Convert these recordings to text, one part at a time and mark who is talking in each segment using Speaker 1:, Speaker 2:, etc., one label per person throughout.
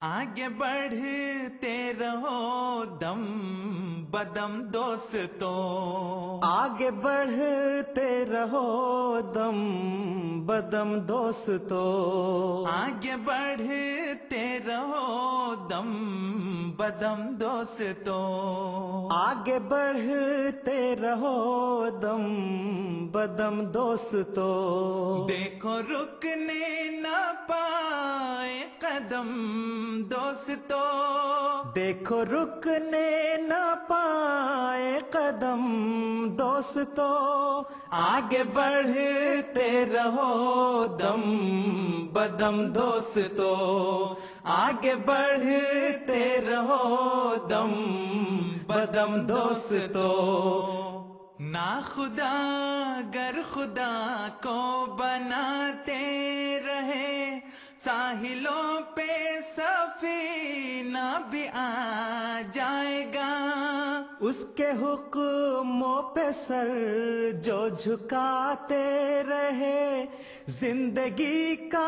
Speaker 1: آگے بڑھتے رہو دم بدم دوستو،
Speaker 2: آگے بڑھتے رہو دم بدم دوستو،
Speaker 1: آگے بڑھتے رہو دم بدم دوستو،
Speaker 2: آگے بڑھتے رہو دم بدم دوستو،
Speaker 1: دیکھو رکنے نہ پائے قدم دوستو،
Speaker 2: دیکھو رکنے نہ پائے قدم دوستو،
Speaker 1: آگے بڑھتے رہو دم بدم دوستو، آگے بڑھتے رہو دم بدم دوستو، نا خدا گر خدا کو بناتے رہے، ساحلوں پہ سفینہ بھی آ جائے گا،
Speaker 2: اس کے حکموں پہ سر جو جھکاتے رہے، زندگی کا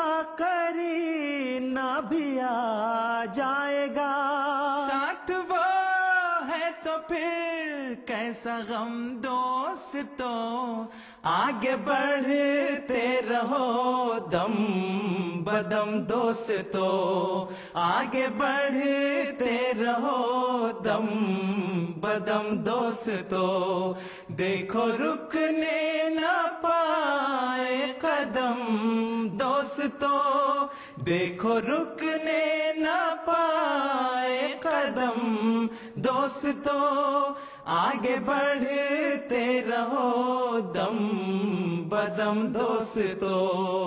Speaker 2: کرینہ بھی آ جائے گا،
Speaker 1: ساتھ وہ ہے تو پھر کیسا غم دوستو، آگے بڑھتے رہو دم بدم دوستو، آگے بڑھتے رہو دم بدم دوستو، دیکھو رکنے نہ پائے قدم دوستو، دیکھو رکنے نہ پائے قدم دوستو، آگے بڑھتے رہو دم بدم دوستو،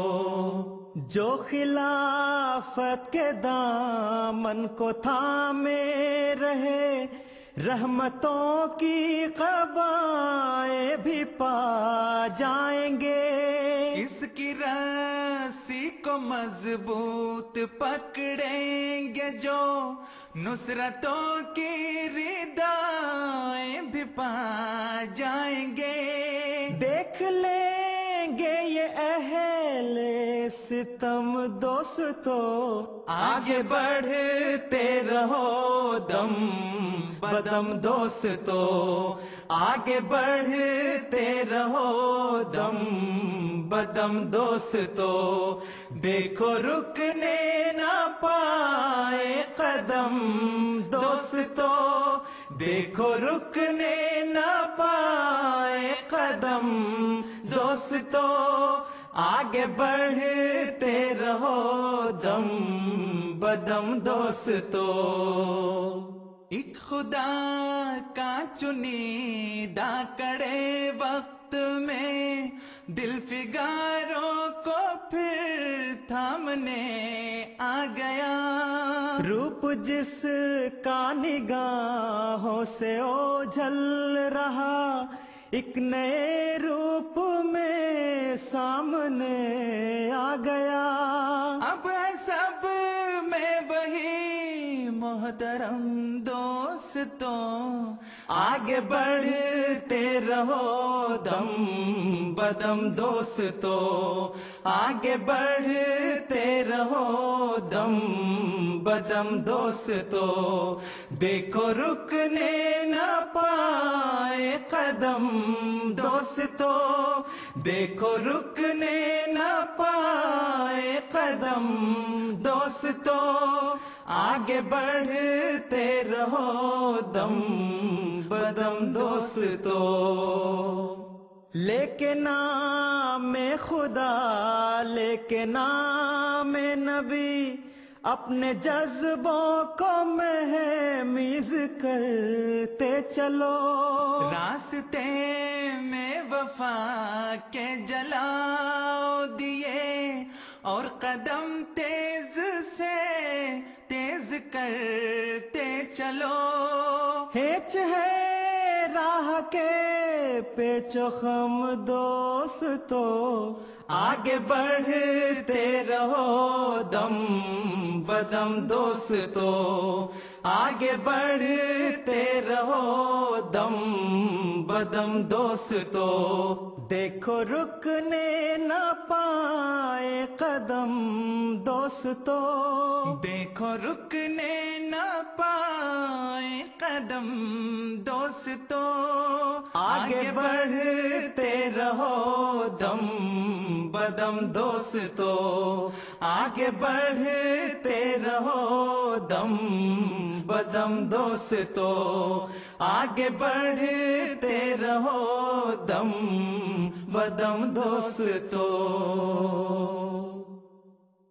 Speaker 1: جو خلافت کے دامن کو تھامے رہے، رحمتوں کی قبائیں بھی پا جائیں گے، اس کی رسی کو مضبوط پکڑیں گے جو، نصرتوں کی ردائیں بھی پا جائیں گے،
Speaker 2: دیکھ لیں گے یہ اہل ستم دوستو،
Speaker 1: آگے بڑھتے رہو دم بدم دوستو، آگے بڑھتے رہو دم بدم دوستو، دیکھو رکنے نہ پائے قدم دوستو، دیکھو رکنے نہ پائے قدم دوستو، آگے بڑھتے رہو دم بدم دوستو، ایک خدا کا چنیدہ کڑے وقت میں دل فگاروں کو پھر تھامنے آ گیا،
Speaker 2: روپ جس کا نگاہوں سے اوجھل رہا، ایک نئے روپ میں سامنے آ گیا،
Speaker 1: اب ہے سب میں وہی محترم دوستو، آگے بڑھتے رہو دم بدم دوستو، آگے بڑھتے رہو دم بدم دوستو، دیکھو رکنے نہ پائے قدم دوستو، دیکھو رکنے نہ پائے قدم دوستو، آگے بڑھتے رہو دم بدم دوستو، لے کے نام خدا لے کے نام نبی، اپنے جذبوں کو مہمیز کرتے چلو، راستے میں وفا کے جلاؤ دیے، اور قدم تیز سے تیز کرتے چلو،
Speaker 2: ہیچ ہے راہ کے پیچ و خم دوستو،
Speaker 1: آگے بڑھتے رہو دم بدم دوستو، آگے بڑھتے رہو دم بدم دوستو،
Speaker 2: دیکھو رکنے نہ پائے قدم دوستو،
Speaker 1: دیکھو رکنے نہ پائے قدم دوستو،
Speaker 2: آگے بڑھتے رہو دم بدم دوستو، آگے بڑھتے رہو دم بدم دوستو، آگے بڑھتے رہو دم بدم دوستو۔